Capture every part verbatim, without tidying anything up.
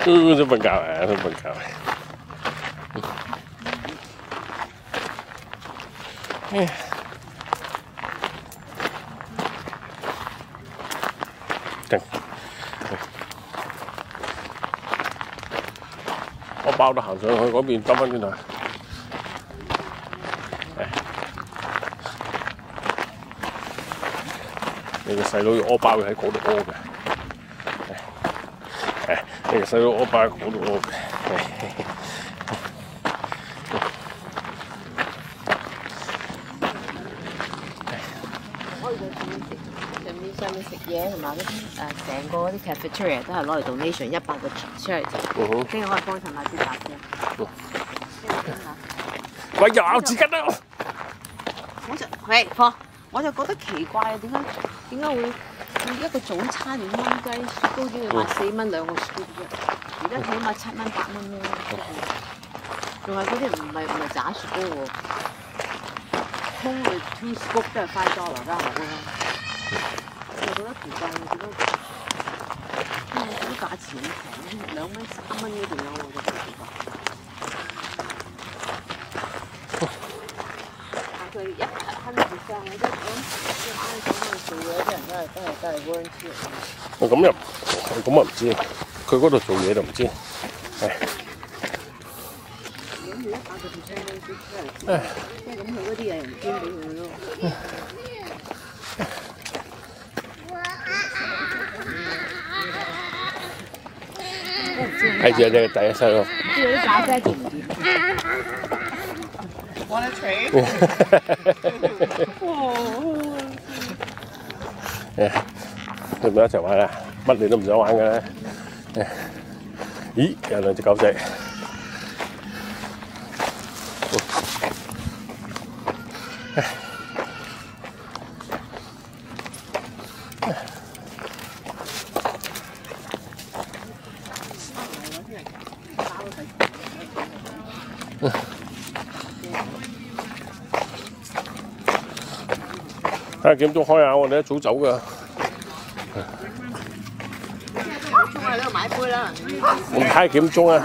嗯，都瞓覺啊，都瞓覺。哎。正。我包到行上去嗰邊，兜翻轉頭。你個細佬要屙包，要喺嗰度屙嘅。誒，你個細佬屙包喺嗰度屙嘅。 上面上面食嘢同埋嗰啲誒成個嗰啲 cafeteria 都係攞嚟 donation 一百個 charity，跟住可以幫襯買啲雜嘅。 喂，又咬紙巾啦！ 我就喂放，我就覺得奇怪啊，點解點解會一個早餐五蚊雞，雪糕都要賣四蚊兩個 scoop 啫？而家起碼七蚊八蚊咯，仲係嗰啲唔係唔係炸雪糕喎，空嘅 two scoop 都係 five dollar 都係好啦。我覺得奇怪，點解因為啲價錢平，兩蚊三蚊嗰度有，我覺得奇怪。佢一hundred percent嘅，即係咁即係啱啱喺度做嘢啲人都係都係都係 volunteer。 哦，咁又咁啊唔知，佢嗰度做嘢就唔知。係。咁佢一百個 percent 都出嚟，即係咁佢嗰啲嘢人捐俾佢咯。睇住啊！隻第一世咯。 啲嗰啲咖啡甜唔甜？Want a trade？ 誒，你咪一齊玩啊！乜你都唔想玩嘅咧。咦？有兩隻狗仔。睇下幾點鐘開啊！我哋一早走㗎。 中喺度買杯啦。 我睇下幾點鐘啊？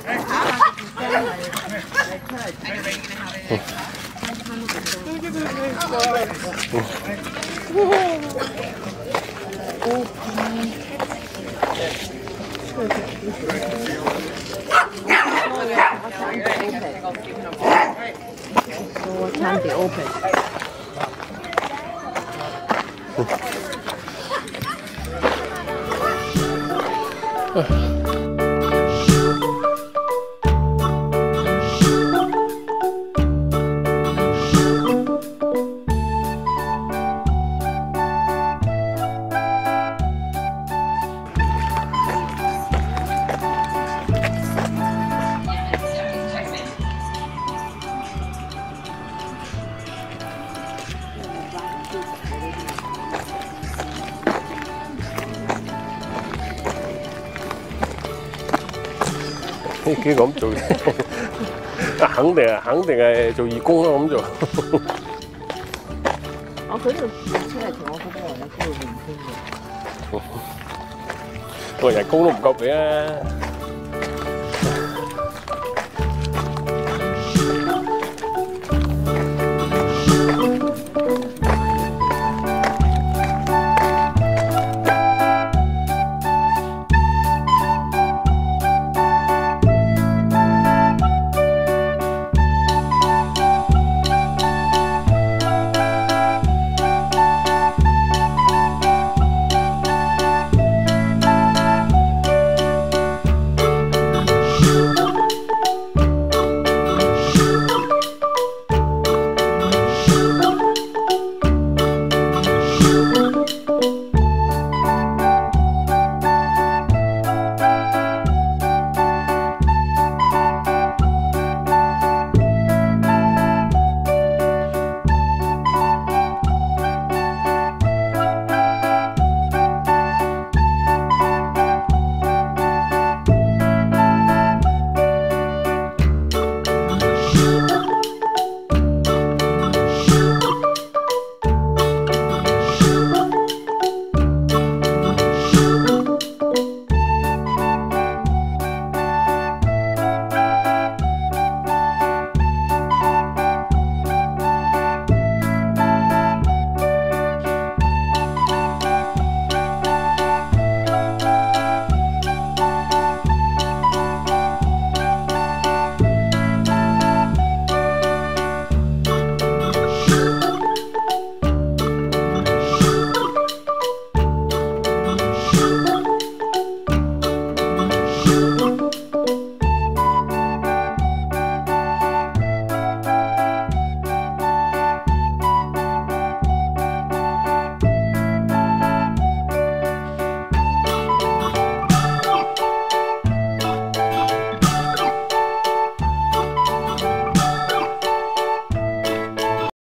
What time they open? 呢啲咁做嘢，肯定係肯定係做義工咯咁做。 我佢呢度出嚟同我嗰啲人咧，都會面傾嘅。 個人工都唔夠俾啊！